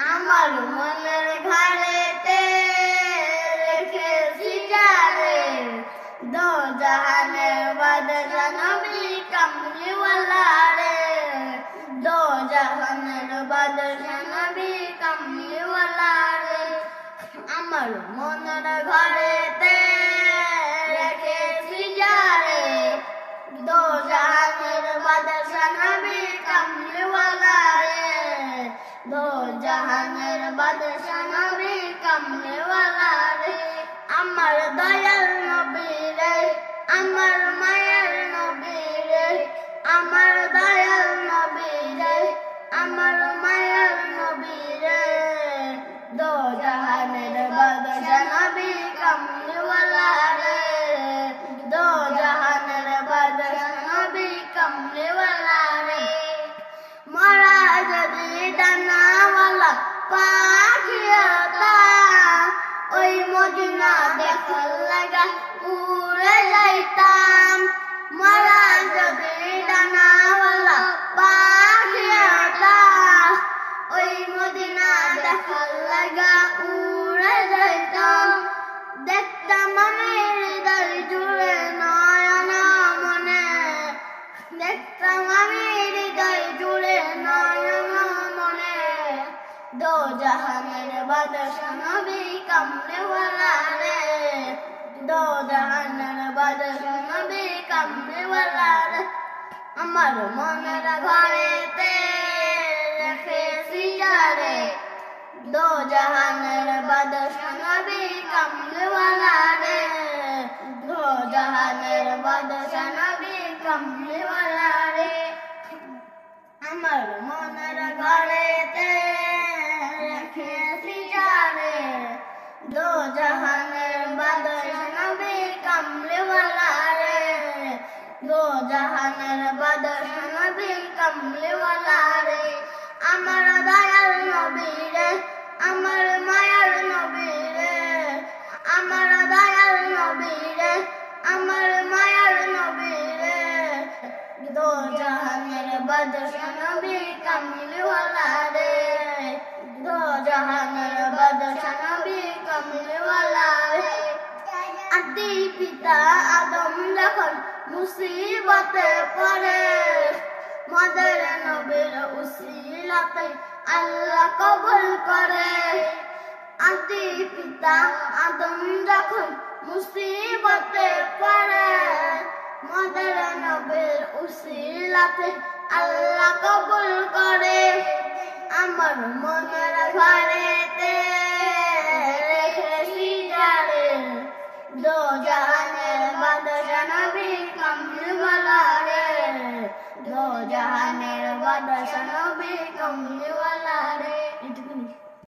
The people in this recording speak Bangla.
আমার মনের ঘরেতে রেখেছি যারে, দো জাহানের বাদশা নবী কামলিওয়ালা রে, দো জাহানের বাদশা নবী কামলিওয়ালা রে। আমার মনের ঘরেতে রেখেছি যারে, দো জাহানের বাদশা নবী কামলিওয়ালা রে, দো জাহানের বাদশা নবী কামলিওয়ালা রে। আমার দয়াল নবী রে, আমার মায়ের নবী রে, আমার দয়াল নবী রে, আমার মায়ের নবী রে, দো জাহানের বাদশা নবী কামলিওয়ালা রে, দো জাহানের বাদশা নবী কামলিওয়ালা রে। মরা যদি ডানাওয়ালা পাখি হতা, ওই মদিনা দেখার লাগা উড়ে যাইতাম। মরা যদি ডানাওয়ালা পাখি হতা, ওই মদিনা দেখার লাগা উড়ে যাইতাম। দেখতাম আমি হৃদয় জুড়ে নয়ন মনে, দেখতাম আমি হৃদয় জুড়ে নয়ন মনে, দো জাহানের বাদশা নবী কামলিওয়ালা রে, দো জাহানের বাদশা নবী কামলিওয়ালা রে। আমার মনের ঘরেতে রেখেছি যারে, দো জাহানের বাদশা নবী কামলিওয়ালা রে, দো জাহানের বাদশা নবী কামলিওয়ালা রে। আমার মনের ঘরেতে রেখেছি যারে, দো জাহানের বাদশা নবী কামলিওয়ালা রে, দো জাহানের বাদশা নবী কামলিওয়ালা রে। আমার দয়াল নবী রে, আমার মায়ার নবী রে, আমার দয়াল নবী রে, আমার মায়ার নবী রে, দো জাহানের বাদশা নবী কামলিওয়ালা রে, দো জাহানের বাদশা নবী কামলিওয়ালা রে। আদি পিতা আদম যখন মুসিবতে পড়ে, মদের নবীর উসিলাতে আল্লাহ কবুল করে। আদি পিতা আদম যখন মুসিবতে পড়ে, মদের নবীর উসিলাতে আল্লাহ কবুল করে। আমার মনের ঘরেতে রেখেছি যারে, দো জাহানের বাদশা নবী কামলিওয়ালা রে, দো জাহানের বাদশা নবী কামলিওয়ালা রে।